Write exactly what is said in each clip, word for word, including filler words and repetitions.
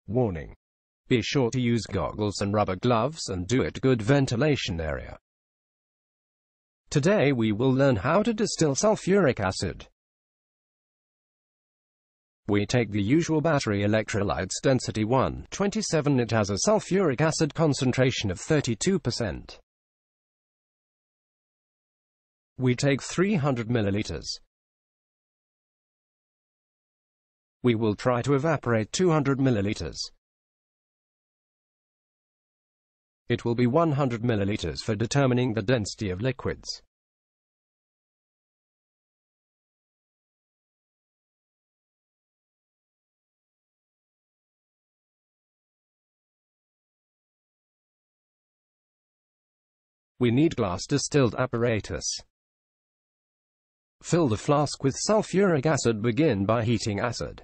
Warning. Be sure to use goggles and rubber gloves and do it good ventilation area. Today we will learn how to distill sulfuric acid. We take the usual battery electrolytes density one twenty-seven. It has a sulfuric acid concentration of thirty-two percent. We take three hundred milliliters. We will try to evaporate two hundred milliliters. It will be one hundred milliliters for determining the density of liquids. We need glass distilled apparatus. Fill the flask with sulfuric acid. Begin by heating acid.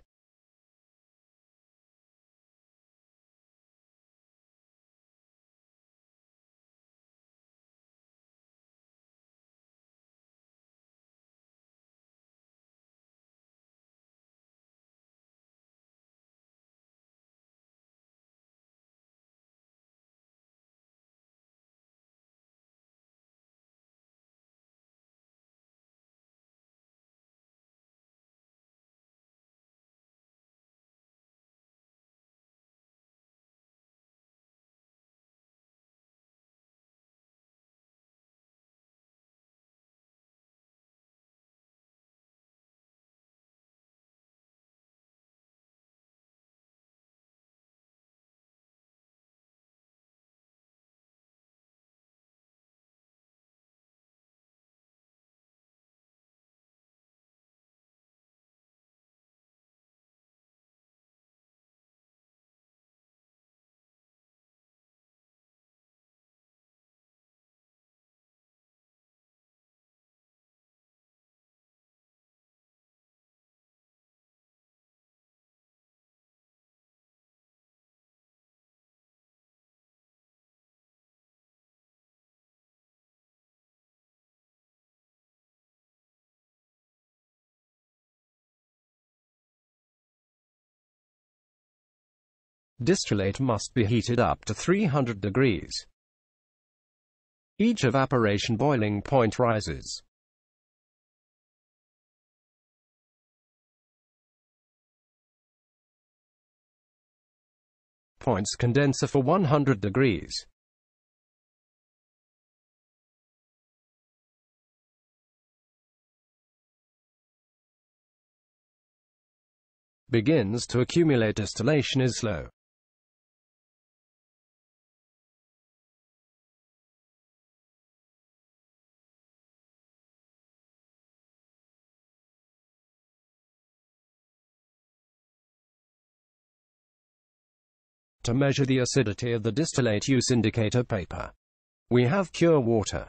Distillate must be heated up to three hundred degrees. Each evaporation boiling point rises. Points condenser for one hundred degrees. Begins to accumulate. Distillation is slow. To measure the acidity of the distillate, use indicator paper. We have pure water.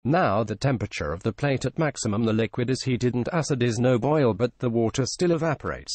Now the temperature of the plate at maximum, the liquid is heated and acid is no boil, but the water still evaporates.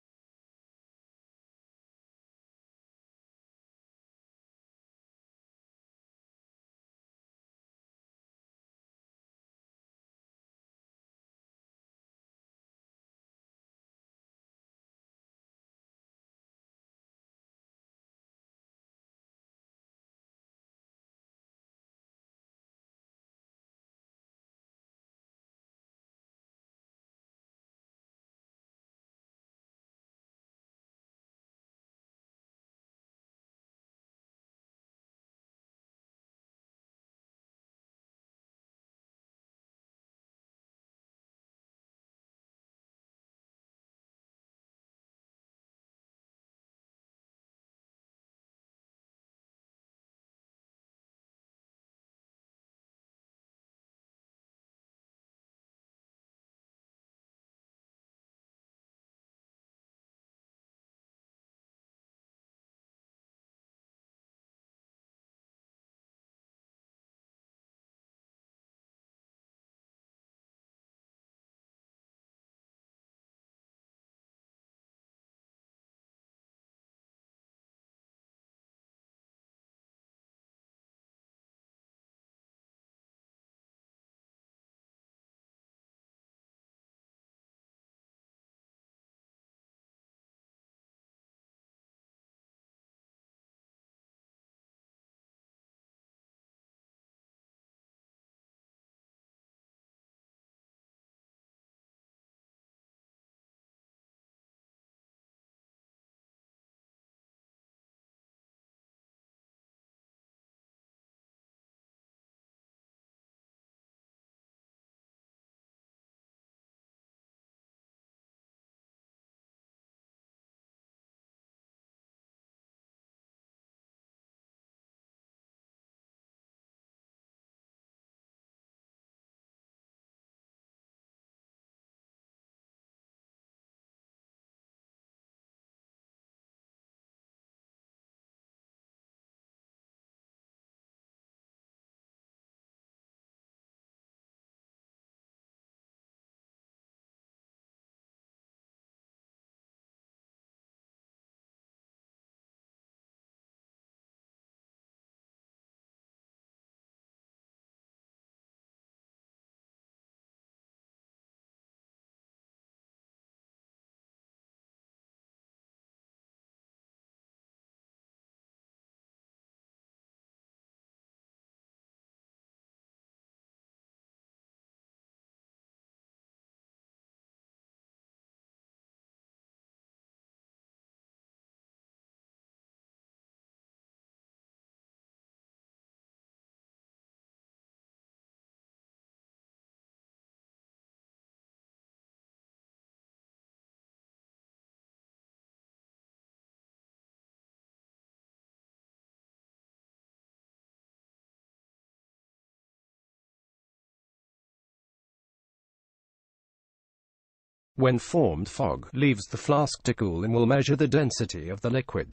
When formed fog leaves the flask to cool and will measure the density of the liquid.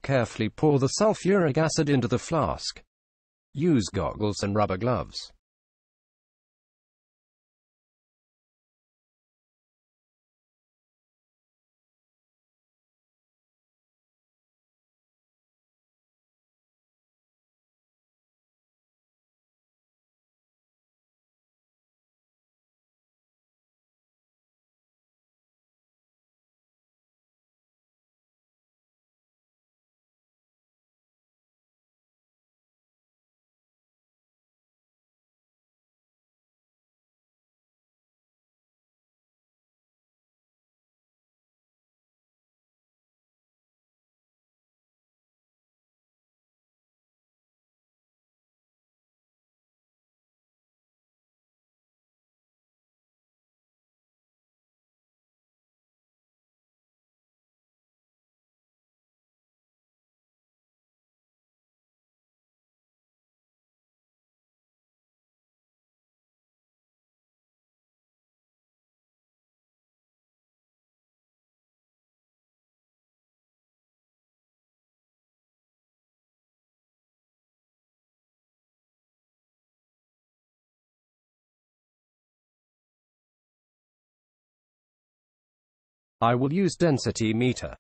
Carefully pour the sulfuric acid into the flask. Use goggles and rubber gloves. I will use density meter.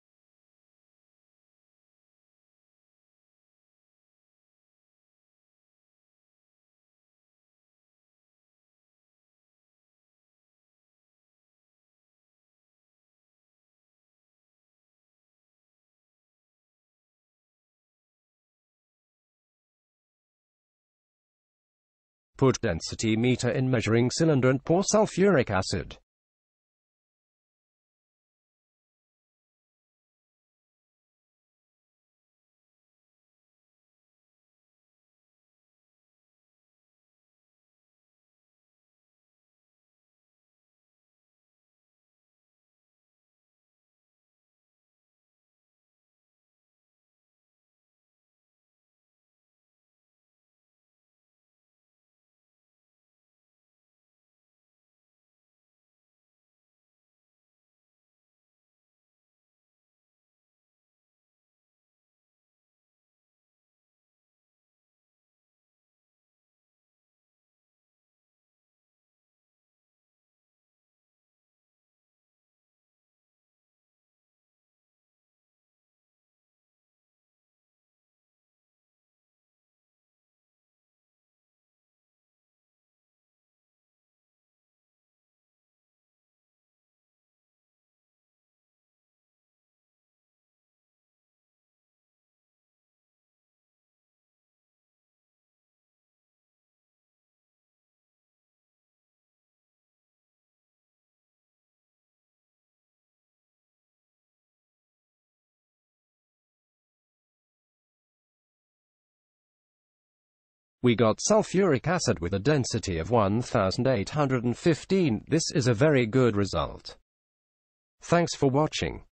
Put density meter in measuring cylinder and pour sulfuric acid. We got sulfuric acid with a density of one thousand eight hundred fifteen. This is a very good result. Thanks for watching.